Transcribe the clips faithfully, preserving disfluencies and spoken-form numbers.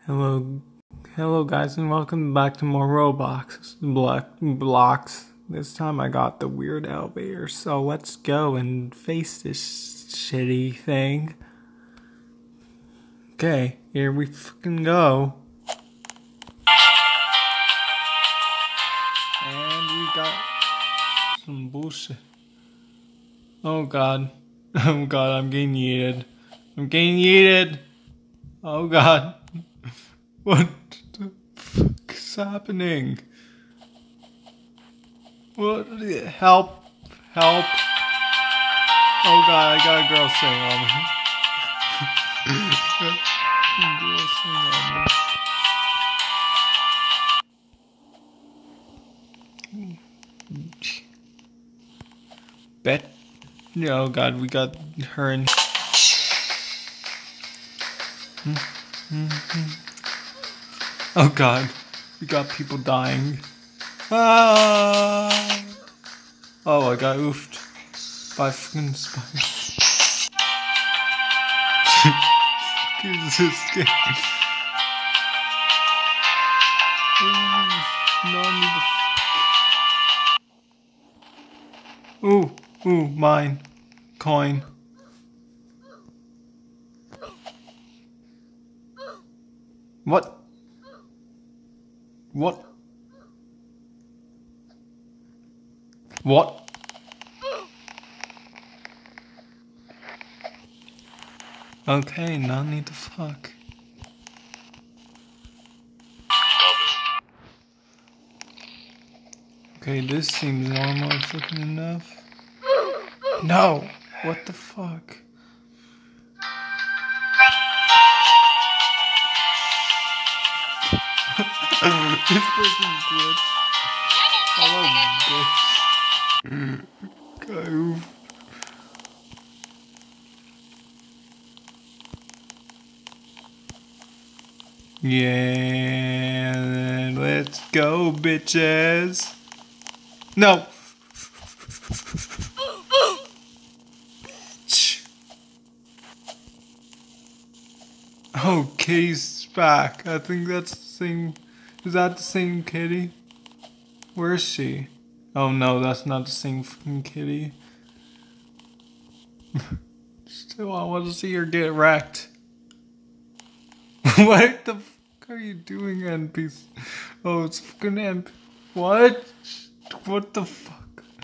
Hello, hello guys, and welcome back to more Roblox block, blocks. This time I got the weird elevator, so let's go and face this shitty thing. Okay, here we fucking go. And we got some bullshit. Oh god. Oh god, I'm getting yeeted. I'm getting yeeted. Oh god. What the fuck is happening? What? Help. Help. Oh god, I got a girl singing on me. Girl singing on me. Bet. Oh god, we got her in. Oh god, we got people dying. Ah! Oh, I got oofed by fucking spiders. Fuck is this game? Ooh, ooh, ooh, mine. Coin. What? What? What? Okay, no need to fuck. Okay, this seems normal fucking enough. No! What the fuck? This person's glitch. Hello, bitch. God, oof. Yeah, let's go, bitches. No. Oh, Kitty's back. I think that's the same. Is that the same kitty? Where is she? Oh no, that's not the same fucking kitty. Still, I want to see her get wrecked. What the fuck are you doing, N P C? Oh, it's fucking N P C. What? What the fuck?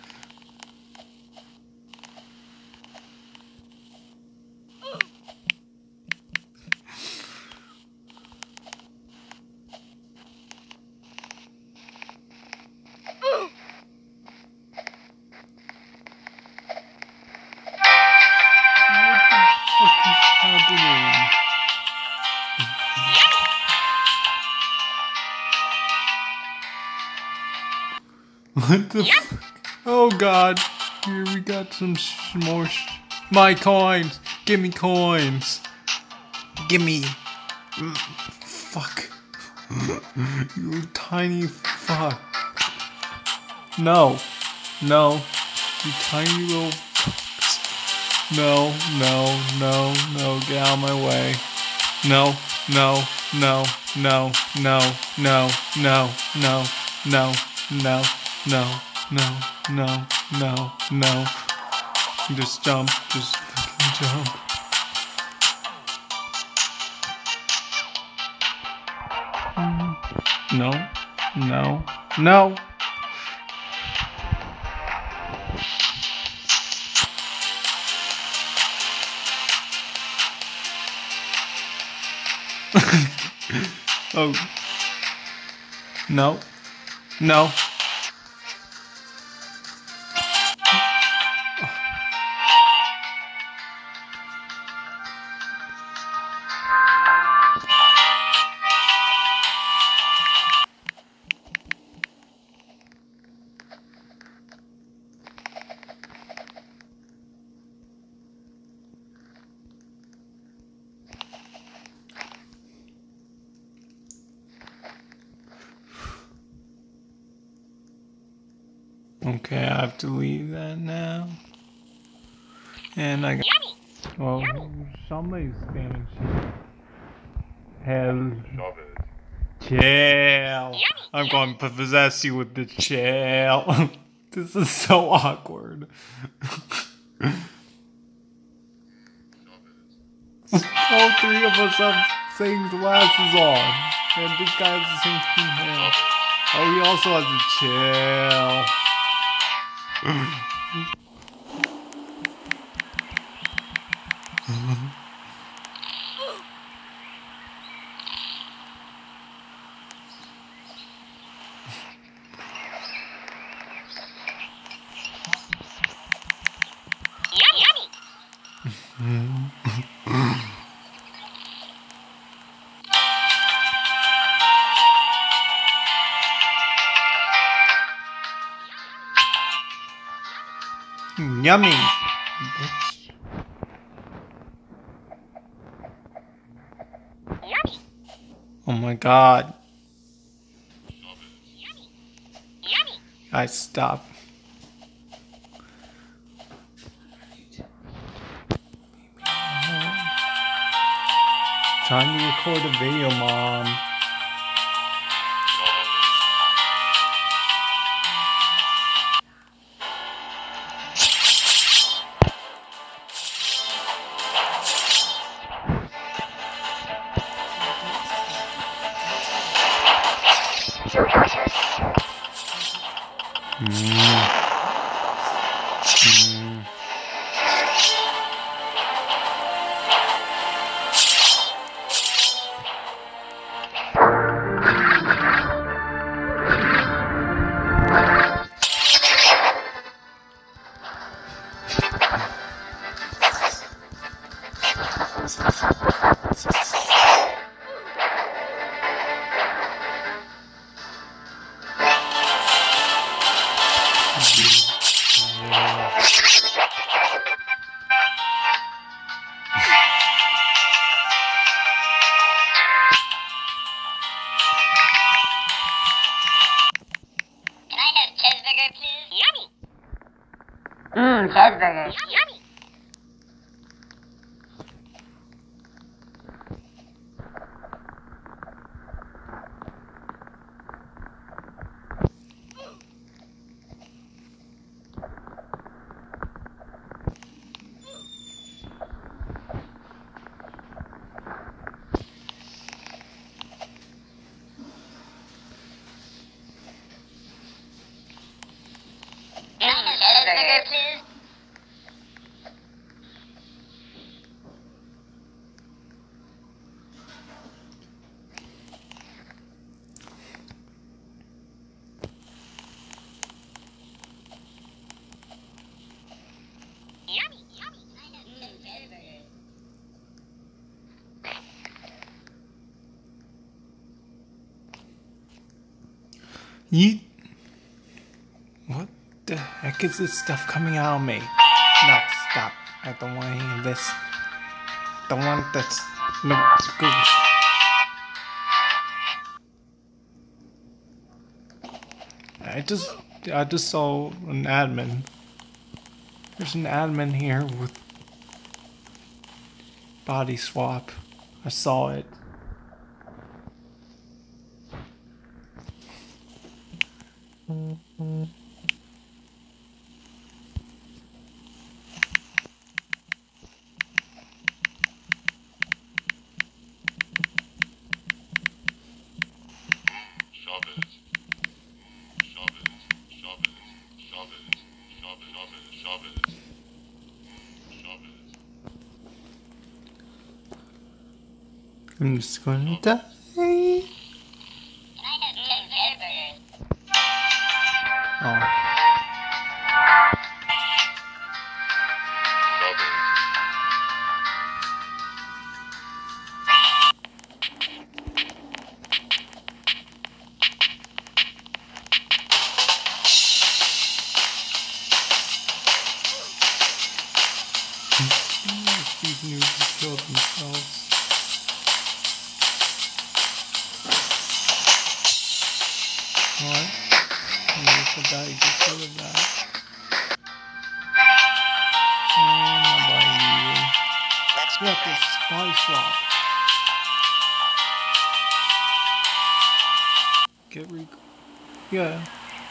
What the fuck? Oh god. Here we got some sh more sh My coins! Give me coins! Give me... Mm, fuck. You tiny fuck. No. No. You tiny little fucks. No, no, no, no. Get out of my way. No, no, no, no, no, no, no, no, no, no. No, no, no, no, no. Just jump, just fucking jump. No, no, no. Oh. No. No. Okay, I have to leave that now. And I got... Well, somebody's spamming shit. hell? Chill. I'm going to possess you with the chill. This is so awkward. All three of us have same glasses on. And this guy has the same skin hair. Oh, he also has a chill. Yummy. Bitch. Oh my god. Guys, stop. Trying to record a video, Mom. Mm. Mm. Mmm, cheeseburger. Yummy. Cheeseburger, please. Yummy, yummy. I have two cheeseburgers. Yeet. What the heck is this stuff coming out of me? No, stop. I don't want any of this. Don't want this. No, it's good. I just, I just saw an admin. There's an admin here with body swap. I saw it. Mm-hmm. I'm just gonna die. Can I have two cheeseburgers? Oh. These noobs killed themselves. Alright. I guess I died just of that. And I'm buying you. Let's get this body swap. Get re. Yeah.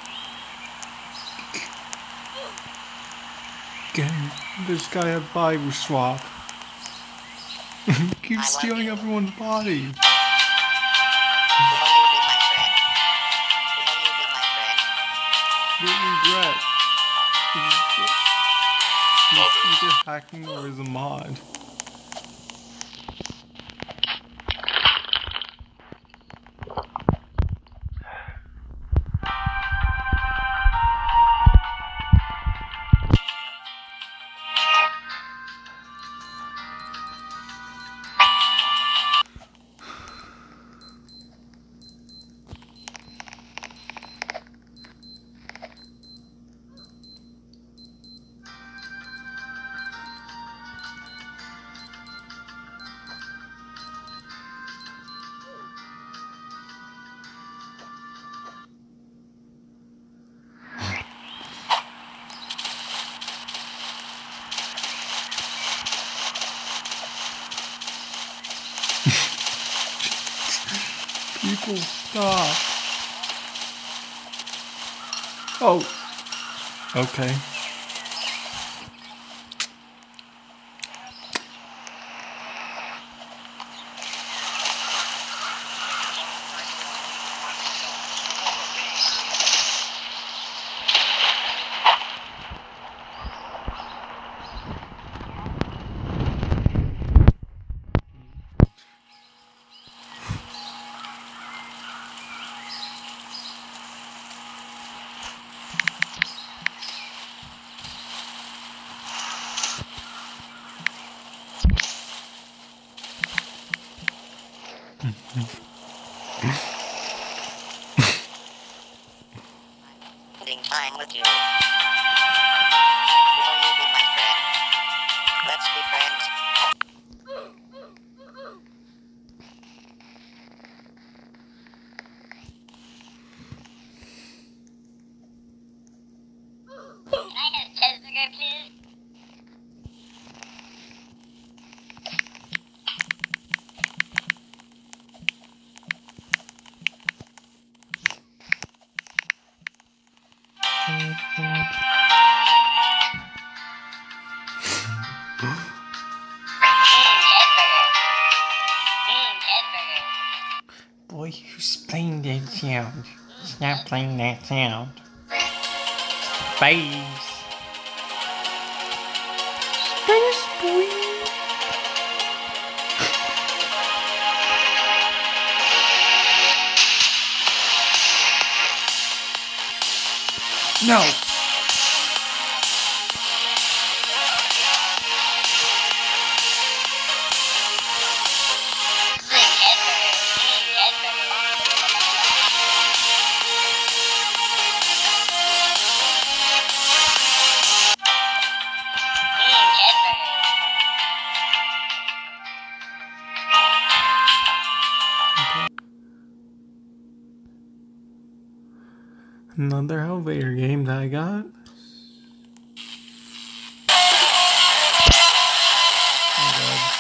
Get this guy a body swap. Keep stealing everyone's body. Will you be my friend? Will you be my friend? You'll regret. He's either hacking or is a mod. People, stop. Oh. Okay. Spending time with you. Will you be my friend? Let's be friends. Can I have a cheeseburger, please? Boy, who's playing that sound? Stop playing that sound. Space. Space, boy. No. Another elevator game that I got. Oh god.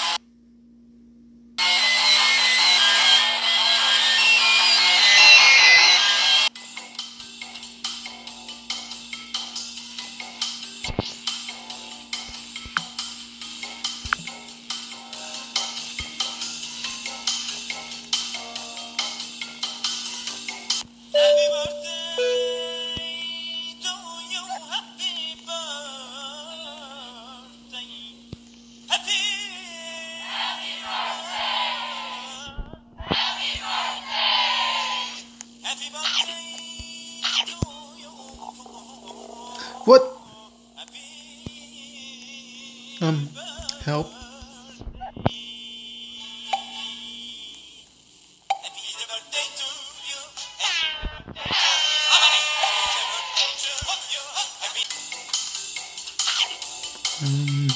Happy birthday to you, happy birthday. Happy, happy birthday. Happy birthday to you. What? Happy Um, help. Happy birthday to you. Happy birthday to you. Happy Um,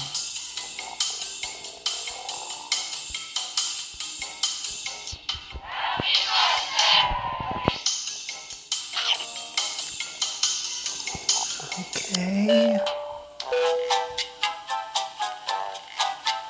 okay.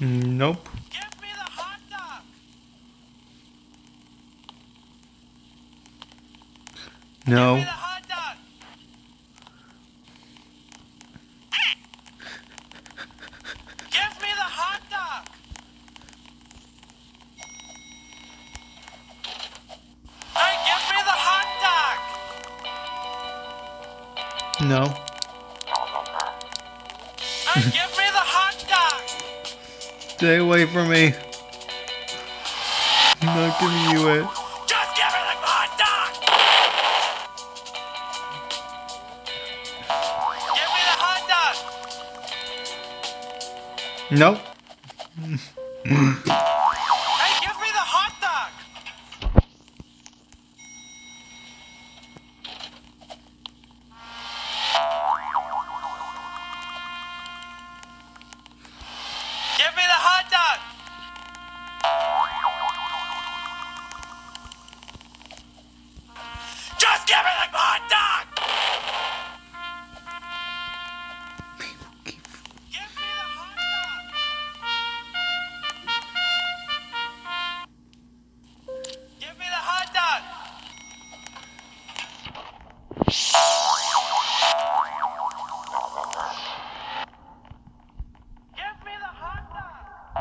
Nope. Give me the hot dog! No. Give me the hot dog! Give me the hot dog! Hey, give me the hot dog! No. Hey, give me the hot dog! Stay away from me. I'm not giving you it. Just give me the hot dog! Give me the hot dog! Nope. Hey, give me the hot dog! Give me the hot dog! Just give me the hot dog! Give me the hot dog! Give me the hot dog! Give me the hot dog!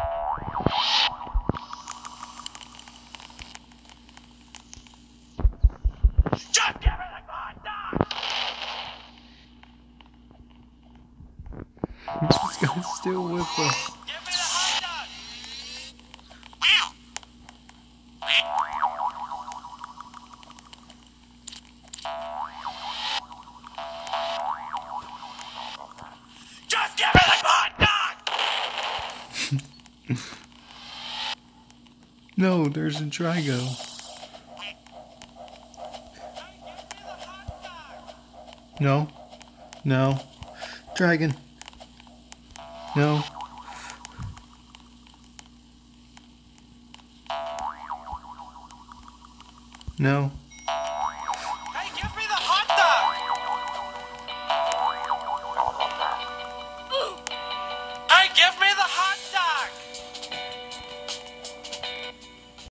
Just give me the hot dog! This guy's still with us. Give me the hot dog! Just give me the hot dog! No, there's a Trigo. No. No. Dragon. No. No.